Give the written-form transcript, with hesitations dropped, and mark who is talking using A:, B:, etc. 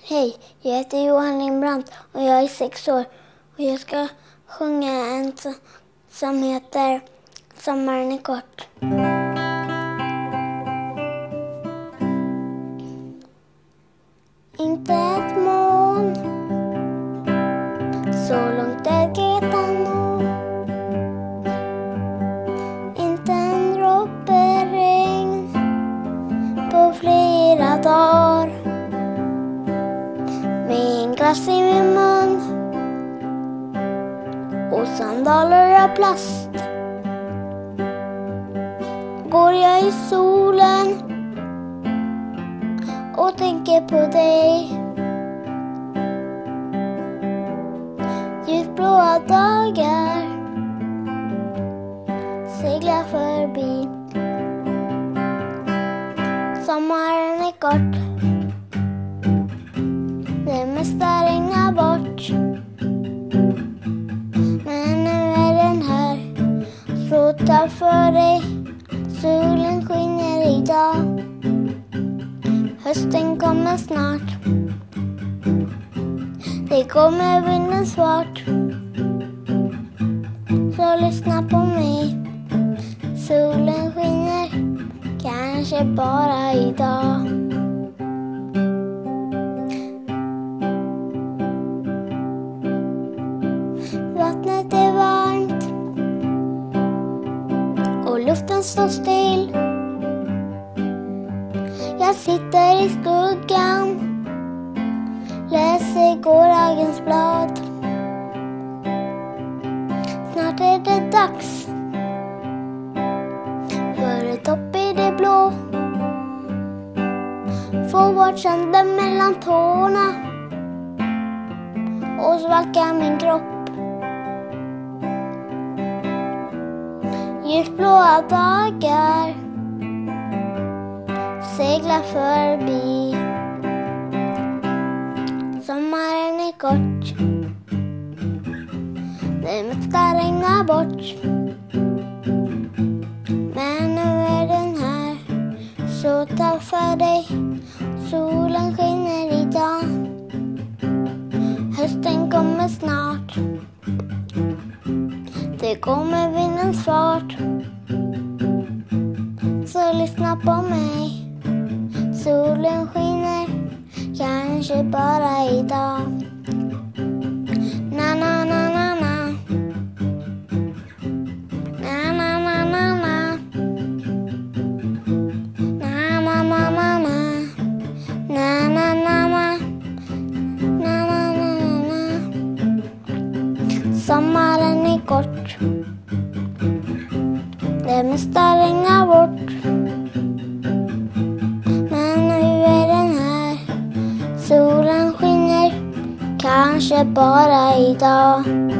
A: Hej, jag heter Johan Lindbrandt och jag är 6 år. Och jag ska sjunga en som heter Sommaren är kort. Inte ett moln, så långt ögat kan nå. Inte en droppe regn på flera dagar. Med en glass i min mun och sandaler av plast går jag i solen och tänker på dig. Ljusblåa dagar seglar förbi. Sommaren är kort, det mesta regnar bort. Men nu är den här, så ta för dig. Solen skiner idag. Hösten kommer snart. Det kommer vinden svart. Så lyssna på mig. Solen skiner, kanske bara idag. Vattnet är varmt och luften står still. Jag sitter i skuggan, läser gårdagens blad. Snart är det dags för ett hopp i det blå. Få bort sanden mellan tårna och svalka min kropp. Ljusblåa dagar seglar förbi. Sommaren är kort, det mesta regnar bort. Men nu är den här, så ta för dig. Solen skiner idag. Hösten kommer snart. Det kommer vindens fart. Så lyssna på mig. Solen skiner, kanske bara idag. Na na na na na. Na na na na na. Na na na na na. Na na na na. Na na na na. Sommaren är kort, det mesta regnar bort. Men nu är den här, solen skiner, kanske bara idag.